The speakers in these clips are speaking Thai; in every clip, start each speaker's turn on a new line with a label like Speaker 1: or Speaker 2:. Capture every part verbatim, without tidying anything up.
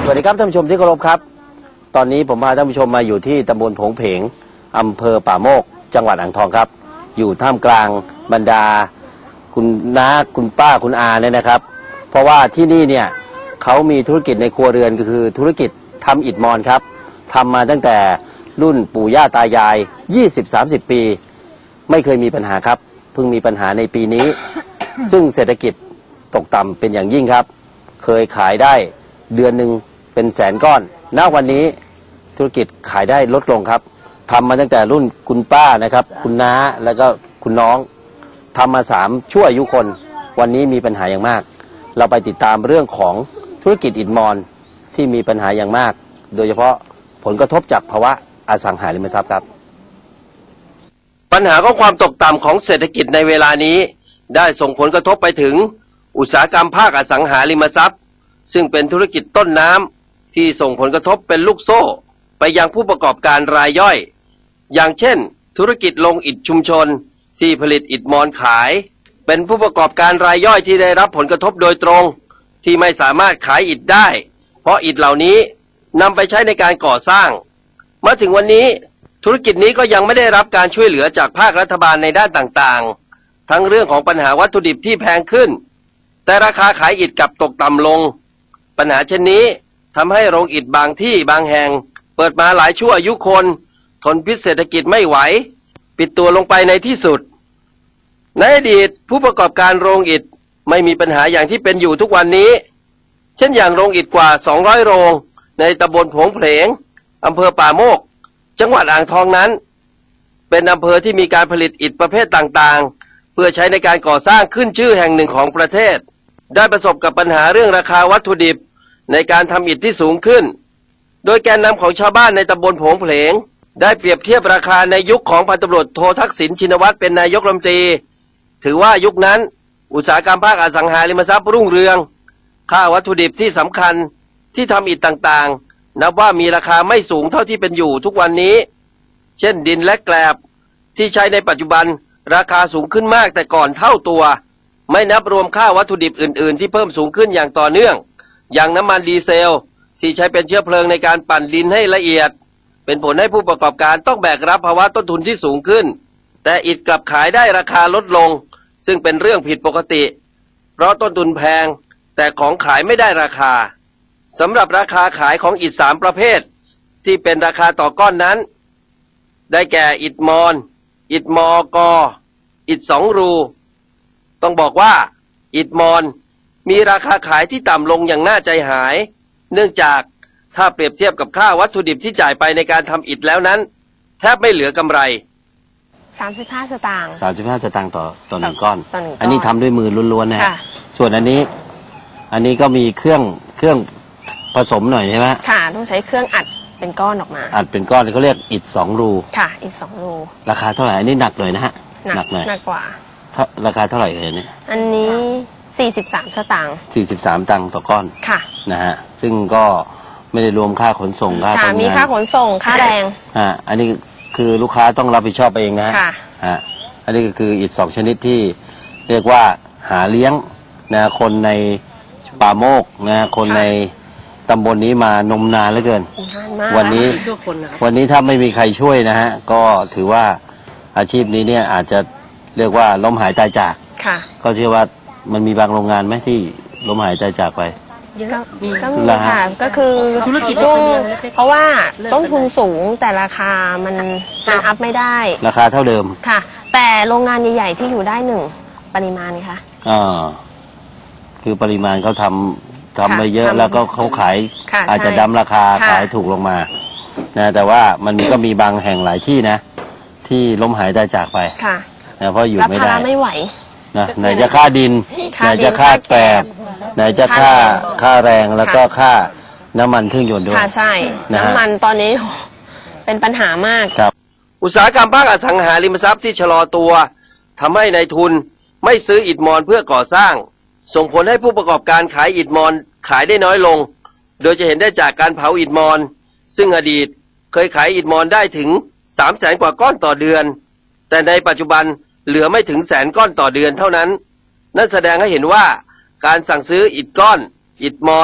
Speaker 1: สวัสดีครับท่านผู้ชมที่เคารพครับตอนนี้ผมพาท่านผู้ชมมาอยู่ที่ตำบลผงเพงอำเภอป่าโมกจังหวัดอ่างทองครับอยู่ท่ามกลางบรรดาคุณน้าคุณป้าคุณอาเนี่ยนะครับเพราะว่าที่นี่เนี่ยเขามีธุรกิจในครัวเรือนก็คือธุรกิจทำอิฐมอนครับทำมาตั้งแต่รุ่นปู่ย่าตายาย ยี่สิบถึงสามสิบ ปีไม่เคยมีปัญหาครับเพิ่งมีปัญหาในปีนี้ ซึ่งเศรษฐกิจตกต่ำเป็นอย่างยิ่งครับเคยขายได้เดือนหนึ่งเป็นแสนก้อนณวันนี้ธุรกิจขายได้ลดลงครับทำมาตั้งแต่รุ่นคุณป้านะครับคุณน้าแล้วก็คุณน้องทำมาสามชั่วอายุคนวันนี้มีปัญหาอย่างมากเราไปติดตามเรื่องของธุรกิจอิฐมอนที่มีปัญหาอย่างมากโดยเฉพาะผลกระทบจากภาวะอสังหาริมทรัพย์ครับปัญหาของความตกต่ำของเศรษฐกิจในเวลานี้ได้ส่งผลกระทบไปถึงอุตสาหกรรมภาคอสังหาริมทรัพย์ซึ่งเป็นธุรกิจต้นน้ำที่ส่งผลกระทบเป็นลูกโซ่ไปยังผู้ประกอบการรายย่อยอย่างเช่นธุรกิจโรงอิฐชุมชนที่ผลิตอิฐมอนขายเป็นผู้ประกอบการรายย่อยที่ได้รับผลกระทบโดยตรงที่ไม่สามารถขายอิฐได้เพราะอิฐเหล่านี้นำไปใช้ในการก่อสร้างมาถึงวันนี้ธุรกิจนี้ก็ยังไม่ได้รับการช่วยเหลือจากภาครัฐบาลในด้านต่างๆทั้งเรื่องของปัญหาวัตถุดิบที่แพงขึ้นแต่ราคาขายอิฐกลับตกต่ำลงปัญหาเช่นนี้ทำให้โรงอิฐบางที่บางแห่งเปิดมาหลายชั่วอายุคนทนพิษเศรษฐกิจไม่ไหวปิดตัวลงไปในที่สุดในอดีตผู้ประกอบการโรงอิฐไม่มีปัญหาอย่างที่เป็นอยู่ทุกวันนี้เช่นอย่างโรงอิฐกว่าสองร้อยโรงในตำบลผงเพลงอำเภอป่าโมกจังหวัดอ่างทองนั้นเป็นอำเภอที่มีการผลิตอิฐประเภทต่างๆเพื่อใช้ในการก่อสร้างขึ้นชื่อแห่งหนึ่งของประเทศได้ประสบกับปัญหาเรื่องราคาวัตถุดิบในการทำอิฐที่สูงขึ้นโดยแกนนำของชาวบ้านในตำบลผงเพลงได้เปรียบเทียบราคาในยุคของพันตำรวจโททักษิณชินวัตรเป็นนายกรัฐมนตรีถือว่ายุคนั้นอุตสาหกรรมภาคอสังหาริมทรัพย์รุ่งเรืองค่าวัตถุดิบที่สำคัญที่ทำอิฐต่างๆนับว่ามีราคาไม่สูงเท่าที่เป็นอยู่ทุกวันนี้เช่นดินและแกลบที่ใช้ในปัจจุบันราคาสูงขึ้นมากแต่ก่อนเท่าตัวไม่นับรวมค่าวัตถุดิบอื่นๆที่เพิ่มสูงขึ้นอย่างต่อเนื่องอย่างน้ำมันดีเซลที่ใช้เป็นเชื้อเพลิงในการปั่นดินให้ละเอียดเป็นผลให้ผู้ประกอบการต้องแบกรับภาวะต้นทุนที่สูงขึ้นแต่อิฐกลับขายได้ราคาลดลงซึ่งเป็นเรื่องผิดปกติเพราะต้นทุนแพงแต่ของขายไม่ได้ราคาสำหรับราคาขายของอิฐสามประเภทที่เป็นราคาต่อก้อนนั้นได้แก่อิฐมอนอิฐมอกออิฐสองรูต้องบอกว่าอิฐมอนมีราคาขายที่ต่ำลงอย่างน่าใจหายเนื่องจากถ้าเปรียบเทียบกับค่าวัตถุดิบที่จ่ายไปในการทำอิฐแล้วนั้นแทบไม่เหลือกำไร
Speaker 2: สามสิบห้าสตางค์
Speaker 1: สามสิบห้าสตางค์ต่อต่อหนึ่งก้อน
Speaker 2: ต่อหนึ่งก้อน
Speaker 1: อันนี้ทำด้วยมือล้วนๆนะฮะส่วนอันนี้อันนี้ก็มีเครื่องเครื่องผสมหน่อยใช่ไหม
Speaker 2: ค่ะต้องใช้เครื่องอัดเป็นก้อนออกมา
Speaker 1: อัดเป็นก้อนเขาเรียกอิฐสองรู
Speaker 2: ค่ะอิฐสองรู
Speaker 1: ราคาเท่าไหร่อันนี้หนักเลยนะฮะ
Speaker 2: หนักหน่อยหนักกว่า
Speaker 1: ราคาเท่าไหร่เอ่ยเนี่ย
Speaker 2: อันนี้สี่สิบสามสตางค์
Speaker 1: สี่สิบสามตังค์ต่อก้อน
Speaker 2: ค่ะ
Speaker 1: นะฮะซึ่งก็ไม่ได้รวมค่าขนส่งค่า
Speaker 2: ทำงานมีค่าขนส่งค่าแรง
Speaker 1: อ่าอันนี้คือลูกค้าต้องรับผิดชอบเองนะ
Speaker 2: ค่ะ
Speaker 1: ฮะอันนี้ก็คืออิฐสองชนิดที่เรียกว่าหาเลี้ยงนะคนในป่าโมกนะคนในตำบลนี้มานมนานเหลือเกินวันนี้วันนี้ถ้าไม่มีใครช่วยนะฮะก็ถือว่าอาชีพนี้เนี่ยอาจจะเรียกว่าล้มหายตายจากก็เชื่อว่ามันมีบางโรงงานไหมที่ล้มหายตายจากไป
Speaker 2: เยอะมีก็มีค่ะก็คือธุรกิจช่วงเพราะว่าต้นทุนสูงแต่ราคามันมันอัพไม่ได้
Speaker 1: ราคาเท่าเดิม
Speaker 2: ค่ะแต่โรงงานใหญ่ๆที่อยู่ได้หนึ่งปริมาณค่ะ
Speaker 1: อ่าคือปริมาณเขาทำทำไปเยอะแล้วก็เขาขายอาจจะดั้มราคาขายถูกลงมานะแต่ว่ามันก็มีบางแห่งหลายที่นะที่ล้มหายตายจากไปนะเพราะอยู่ไม่ได้
Speaker 2: ไม่ไหว
Speaker 1: นะไหนจะค่าดินไหนจะค่าแกลบไหนจะค่าค่าแรงแล้วก็ค่าน้ำมันเครื่องยนต์ด้วย
Speaker 2: ค่ะใช่น้ำมันตอนนี้เป็นปัญหามาก
Speaker 1: ครับ
Speaker 3: อุตสาหกรรมภาคอสังหาริมทรัพย์ที่ชะลอตัวทำให้นายทุนไม่ซื้ออิฐมอนเพื่อก่อสร้างส่งผลให้ผู้ประกอบการขายอิฐมอนขายได้น้อยลงโดยจะเห็นได้จากการเผาอิฐมอนซึ่งอดีตเคยขายอิฐมอนได้ถึงสามแสนกว่าก้อนต่อเดือนแต่ในปัจจุบันเหลือไม่ถึงแสนก้อนต่อเดือนเท่านั้นนั่นแสดงให้เห็นว่าการสั่งซื้ออิฐก้อนอิฐมอน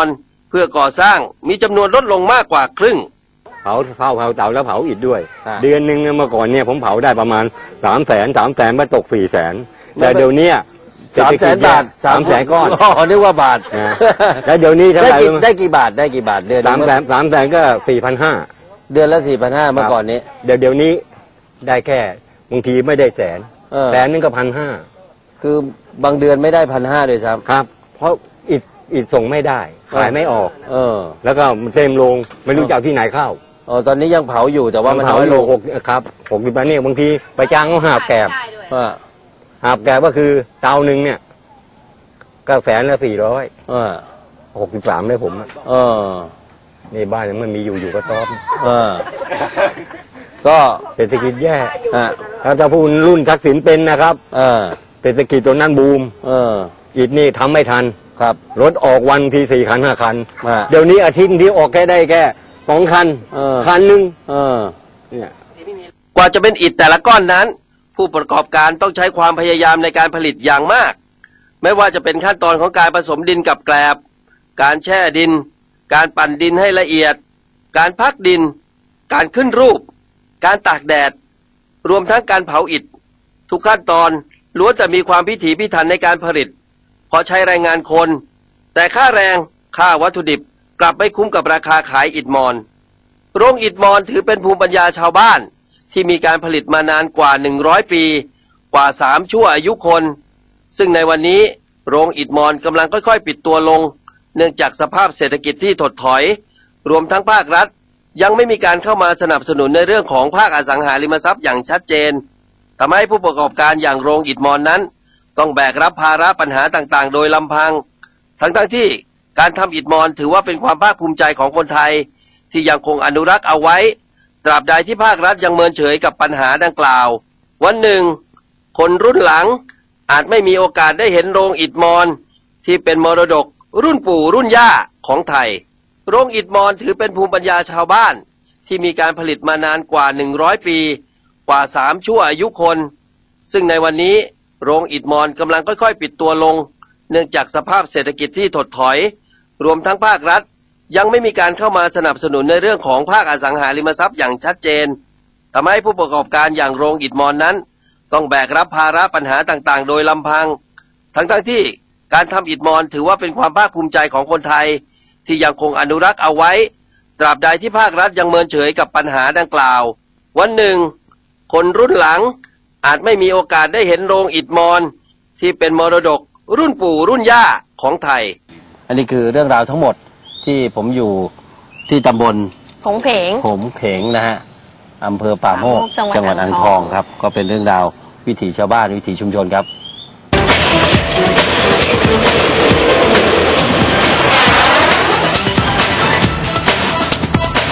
Speaker 3: เพื่อก่อสร้างมีจำนวนลดลงมากกว่าครึ่ง
Speaker 4: เผาเผาเผาเตาแล้วเผาอิฐด้วย
Speaker 1: อ่า
Speaker 4: เดือนหนึ่งเมื่อก่อนเนี่ยผมเผาได้ประมาณสามแสนสามแสนมาตกสี่แสนแต่เดี๋ยวนี้
Speaker 1: สามแสนบาท
Speaker 4: สามแสนก้อน
Speaker 1: อ๋อนึกว่าบาท
Speaker 4: นะแล้วเดี๋ยวนี้เท่า
Speaker 1: ได้
Speaker 4: ไหร่
Speaker 1: กี่ได้กี่บาทได้กี่บาทเดือน
Speaker 4: สามแสนสามแสนก็สี่พันห้า
Speaker 1: เดือนละสี่พันห้าเมื่อก่อนนี้
Speaker 4: เดี๋ยวเดี๋ยวนี้ได้แค่บางทีไม่ได้แสน
Speaker 1: เออ
Speaker 4: แสนนึงก็พันห้า
Speaker 1: คือบางเดือนไม่ได้พันห้าเลยซ้
Speaker 4: ครับ เพราะอิฐอิฐส่งไม่ได้ขายไม่ออก
Speaker 1: ำเออ
Speaker 4: แล้วก็มันเต็มลงไม่รู้จะเอาที่ไหนเข้า
Speaker 1: อ๋อตอนนี้ยังเผาอยู่แต่ว่ามัน
Speaker 4: เผา
Speaker 1: น้อย
Speaker 4: โล
Speaker 1: ลง
Speaker 4: หกครับหกสิบแปดเนี่ยบางทีไปจ้างเขาหาบแกบ
Speaker 1: อ่า
Speaker 4: หาบแกบก็คือเตาหนึ่งเนี่ยก็แสนละสี่ร้อย
Speaker 1: อ่า
Speaker 4: หกสิบสามเลยผมอะ
Speaker 1: เออ
Speaker 4: นี่บ้านยังไม่มีอยู่อยู่ก็ต้อม
Speaker 1: เออก็
Speaker 4: เศรษฐกิจแย่
Speaker 1: อ่า
Speaker 4: ถ้าจะพูดรุ่นทักษิณเป็นนะครับ
Speaker 1: เออ
Speaker 4: เศรษฐกิจตัวนั้นบูม
Speaker 1: เออ
Speaker 4: อิฐนี่ทำไม่ทัน
Speaker 1: ครับ
Speaker 4: รถออกวันทีสี่คันห้าคัน
Speaker 1: อ่า
Speaker 4: เดี๋ยวนี้อาทิตย์ที่ออกแค่ได้แค่สองคัน
Speaker 1: เออ
Speaker 4: คันหนึ่ง
Speaker 1: เออ
Speaker 4: เนี่ย
Speaker 3: กว่าจะเป็นอิฐแต่ละก้อนนั้น ผู้ประกอบการต้องใช้ความพยายามในการผลิตอย่างมาก ไม่ว่าจะเป็นขั้นตอนของการผสมดินกับแกลบ การแช่ดิน การปั่นดินให้ละเอียด การพักดิน การขึ้นรูป การตากแดด รวมทั้งการเผาอิฐ ทุกขั้นตอนล้วนแต่มีความพิถีพิถันในการผลิต เพราะใช้แรงงานคน แต่ค่าแรง ค่าวัตถุดิบกลับไม่คุ้มกับราคาขายอิฐมอน โรงอิฐมอนถือเป็นภูมิปัญญาชาวบ้านที่มีการผลิตมานานกว่าหนึ่งร้อยปี กว่าสามชั่วอายุคน ซึ่งในวันนี้โรงอิฐมอนกำลังค่อยๆปิดตัวลง เนื่องจากสภาพเศรษฐกิจที่ถดถอย รวมทั้งภาครัฐยังไม่มีการเข้ามาสนับสนุนในเรื่องของภาคอสังหาริมทรัพย์อย่างชัดเจนทำให้ผู้ประกอบการอย่างโรงอิฐมอนนั้น ต้องแบกรับภาระปัญหาต่างๆ โดยลำพัง ทั้งๆที่การทำอิฐมอนถือว่าเป็นความภาคภูมิใจของคนไทย ที่ยังคงอนุรักษ์เอาไว้ ตราบใดที่ภาครัฐยังเมินเฉยกับปัญหาดังกล่าว วันหนึ่ง คนรุ่นหลังอาจไม่มีโอกาสได้เห็นโรงอิฐมอนที่เป็นมรดกรุ่นปู่รุ่นย่าของไทย โรงอิฐมอนถือเป็นภูมิปัญญาชาวบ้านที่มีการผลิตมานานกว่าหนึ่งร้อยปี กว่าสามชั่วอายุคน ซึ่งในวันนี้โรงอิฐมอนกำลังค่อยๆปิดตัวลง เนื่องจากสภาพเศรษฐกิจที่ถดถอย รวมทั้งภาครัฐยังไม่มีการเข้ามาสนับสนุนในเรื่องของภาคอสังหาริมทรัพย์อย่างชัดเจนทำให้ผู้ประกอบการอย่างโรงอิฐมอนนั้น ต้องแบกรับภาระปัญหาต่างๆ โดยลำพัง ทั้งๆที่การทำอิฐมอนถือว่าเป็นความภาคภูมิใจของคนไทย ที่ยังคงอนุรักษ์เอาไว้ ตราบใดที่ภาครัฐยังเมินเฉยกับปัญหาดังกล่าว วันหนึ่ง คนรุ่นหลังอาจไม่มีโอกาสได้เห็นโรงอิฐมอนที่เป็นมรดกรุ่นปู่รุ่นย่าของไทย
Speaker 1: อันนี้คือเรื่องราวทั้งหมดที่ผมอยู่ที่ตำบล
Speaker 2: ผงเพง
Speaker 1: ผมเผงนะฮะอำเภอป่าโมก
Speaker 2: จังหวัด
Speaker 1: จังหวัดอ่างทองครับ ก็เป็นเรื่องราววิถีชาวบ้านวิถีชุมชนครับ